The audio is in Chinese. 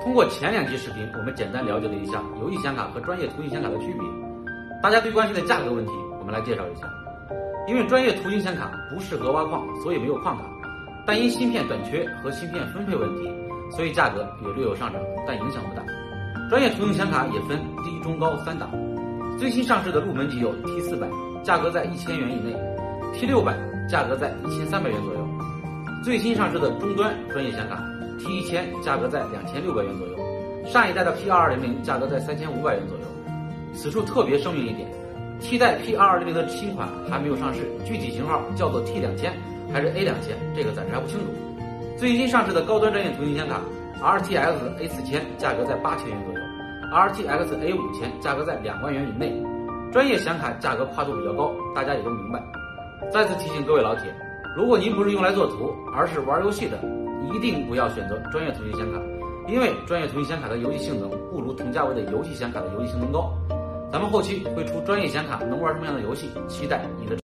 通过前2期视频，我们简单了解了一下游戏显卡和专业图形显卡的区别。大家最关心的价格问题，我们来介绍一下。因为专业图形显卡不适合挖矿，所以没有矿卡，但因芯片短缺和芯片分配问题，所以价格也略有上涨，但影响不大。专业图形显卡也分低、中、高3档，最新上市的入门级有 T400，价格在1000元以内；T600价格在1300元左右；最新上市的中端专业显卡 T1000价格在2600元左右，上一代的 P2200价格在3500元左右。此处特别声明一点，T 代 P2200的新款还没有上市，具体型号叫做 T2000还是 A2000，这个暂时还不清楚。最新上市的高端专业图形显卡 RTX A4000价格在8000元左右，RTX A5000价格在2万元以内。专业显卡价格跨度比较高，大家也都明白。再次提醒各位老铁，如果您不是用来做图，而是玩游戏的，一定不要选择专业图形显卡，因为专业图形显卡的游戏性能不如同价位的游戏显卡的游戏性能高。咱们后期会出专业显卡能玩什么样的游戏，期待你的